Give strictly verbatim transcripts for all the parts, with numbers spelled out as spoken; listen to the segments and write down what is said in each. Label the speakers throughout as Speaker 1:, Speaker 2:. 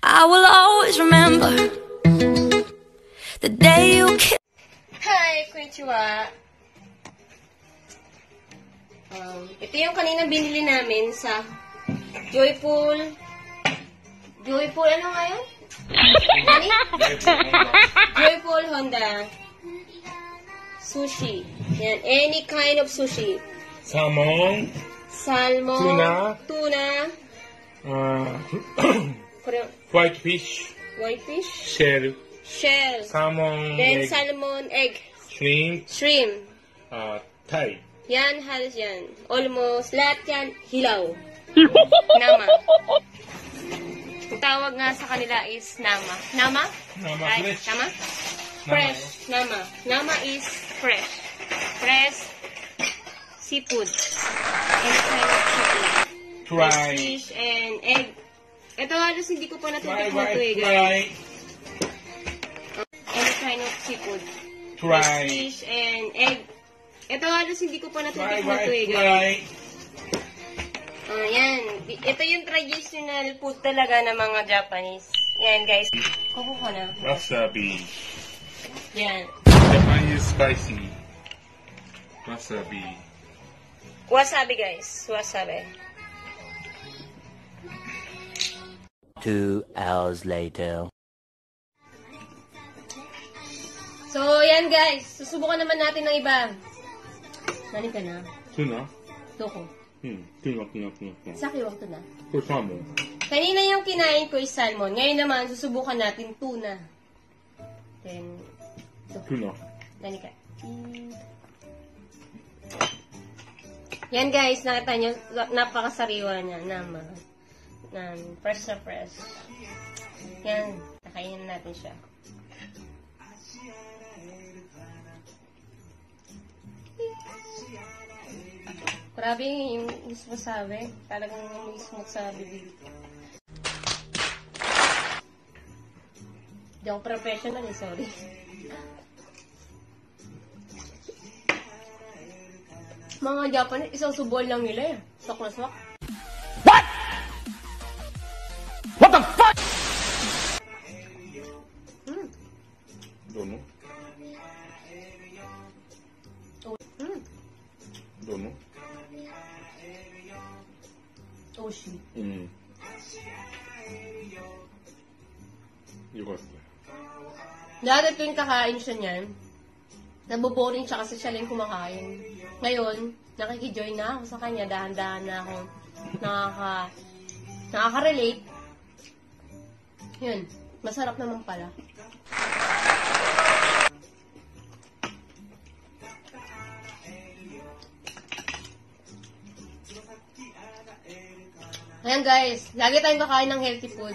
Speaker 1: I will always remember the day you kissed.
Speaker 2: Hi, konnichiwa. Um, ito yung kanina binili namin sa Joyful. Joyful, ano nga yun? Ano? Joyful Honda. Sushi. Yan, any kind of sushi.
Speaker 3: Salmon.
Speaker 2: Salmon.
Speaker 3: Tuna.
Speaker 2: Tuna.
Speaker 3: Uh, white fish.
Speaker 2: White fish.
Speaker 3: Shell.
Speaker 2: Shell.
Speaker 3: Salmon.
Speaker 2: Then
Speaker 3: egg,
Speaker 2: salmon, egg.
Speaker 3: shrimp.
Speaker 2: Shrimp.
Speaker 3: Uh, Thai.
Speaker 2: Yan, halos yan. Almost. Lahat yan, hilaw. Nama. Ang tawag nga sa kanila is nama. Nama?
Speaker 3: Nama,
Speaker 2: Right?
Speaker 3: fresh.
Speaker 2: Nama?
Speaker 3: Nama.
Speaker 2: Fresh. Nama. Nama is fresh. Fresh seafood. Any kind of seafood.
Speaker 3: Try.
Speaker 2: Fish and egg. Ito halos hindi ko pa
Speaker 3: Try,
Speaker 2: natutikman
Speaker 3: try,
Speaker 2: ito eh, guys.
Speaker 3: try.
Speaker 2: Any kind of seafood.
Speaker 3: Try.
Speaker 2: Fish and egg. Ito halos hindi ko pa
Speaker 3: Try,
Speaker 2: natutikman
Speaker 3: try,
Speaker 2: ito eh, guys.
Speaker 3: try.
Speaker 2: Oh, yan. Ito yung traditional food talaga ng mga Japanese. Yan, guys. Kuko ka na.
Speaker 3: Wasabi.
Speaker 2: Yan.
Speaker 3: Japanese spicy. Wasabi.
Speaker 2: Wasabi, guys. Wasabi.
Speaker 4: Two hours later.
Speaker 2: So, yan, guys. Susubukan naman natin ng iba. Nani ka na?
Speaker 3: Tuna?
Speaker 2: Doko.
Speaker 3: Hmm. Tuna, tuna, tuna, tuna.
Speaker 2: Saki, wag to na.
Speaker 3: For salmon.
Speaker 2: Kanina yung kinain ko is salmon. Ngayon naman, susubukan natin tuna. Then, ito.
Speaker 3: Tuna.
Speaker 2: Nani ka. Yan, guys. Nakita nyo, napakasariwa niya. Nama. Nan, fresh na fresh. Yan. Nakainin natin siya. Grabe yung mismo sabi. Talagang mismo sa bibig. Di ako professional eh, sorry. Mga Japanese, isang subol lang nila eh. Sok na sok.
Speaker 4: What? What the fuck?
Speaker 2: Hmm.
Speaker 3: Dono?
Speaker 2: Oh, hmm.
Speaker 3: Dono?
Speaker 2: Oshi.
Speaker 3: Hmm. Yokotta.
Speaker 2: Dati tuwing kakain siya niyan, naboboring siya kasi siya lang kumakain. Ngayon, nakikijoin na ako sa kanya, dahan-dahan na ako nakaka, nakaka-relate. Yun, masarap naman pala. Ayan guys, lagi tayong kakain ng healthy food.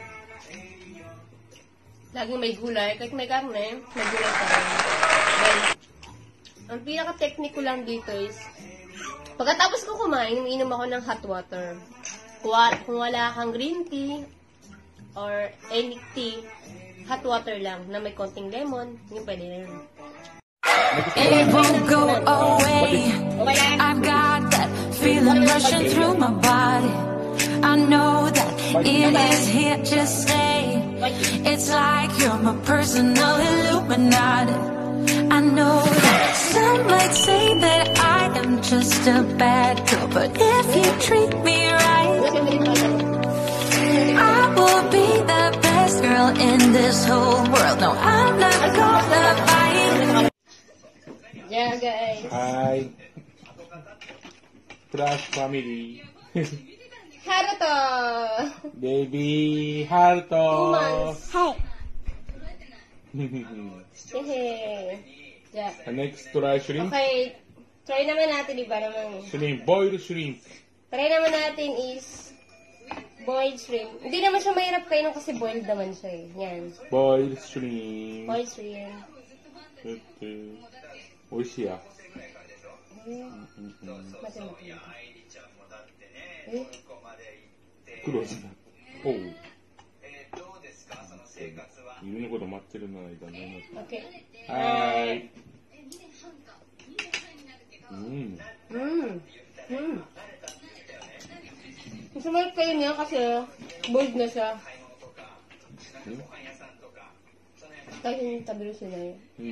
Speaker 2: Laging may gulay, kahit may karne, may gulay pa rin. Then, ang pinaka-technique ko lang dito is, pagkatapos ko kumain, umiinom ako ng hot water. Kung wala kang green tea, or any tea, hot water lang, na may konting lemon, yung pwede na yun.
Speaker 1: It won't go away. I've got that feeling rushing through my body. I know that it is here to stay. It's like you're my personal Illuminati. I know that some might say that I am just a bad girl, but if you treat me right, I will be the best girl in this whole world. No, I'm not gonna fight.
Speaker 2: Yeah, guys.
Speaker 3: Hi. Trash family.
Speaker 2: Haruto!
Speaker 3: Baby Haruto.
Speaker 2: Two months.
Speaker 1: Hi.
Speaker 2: Hehe. Yeah.
Speaker 3: Next, try shrimp.
Speaker 2: Okay, try naman natin, iba naman.
Speaker 3: Shrimp. Boiled shrimp.
Speaker 2: Try naman natin is boiled shrimp. Hindi naman siya mahirap kainin kasi boiled naman siya eh. Yan.
Speaker 3: Boiled shrimp.
Speaker 2: Boiled shrimp.
Speaker 3: Okay. Oishii ya.
Speaker 2: Mati-mati. Eh?
Speaker 3: 苦労しない。おう。犬のこと待ってるの間ね。
Speaker 2: Okay.
Speaker 3: はーい。うん。
Speaker 2: Mmm. Mmm. Mas sumayap kayo niya kasi boiled na siya. Kahit yung tabi sila yun.
Speaker 3: うん。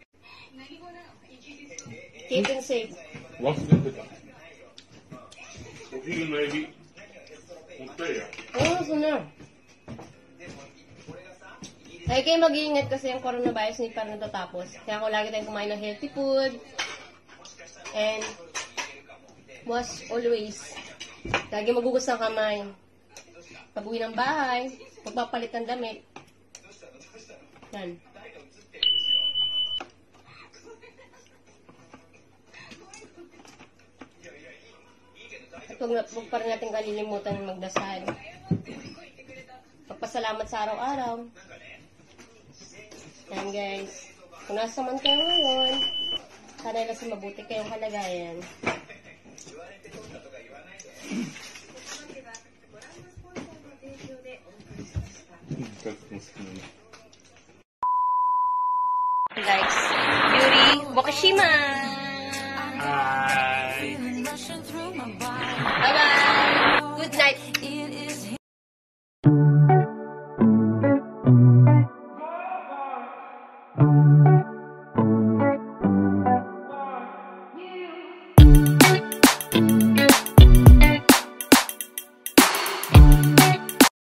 Speaker 2: Keeping safe.
Speaker 3: 忘れてた。お昼のエビ。持ったや。
Speaker 2: Oo, oh, na. Ay, kayo mag-iingat kasi yung coronavirus hindi pa natatapos. Kaya ako lagi tayong kumain ng healthy food. And, wash always. Lagi magugas ng kamay. Pag uwi ng bahay, magpapalit ng damit. Yan. At huwag, huwag pa rin natin kalilimutan magdasal. Pagpasalamat sa araw-araw. Yan guys. Kung nasa man kayo ngayon, sana nasa mabuti kayong kalagayan. Guys, Yuri Wakashima!
Speaker 1: Feeling rushing through my body.
Speaker 2: Bye-bye! Good night!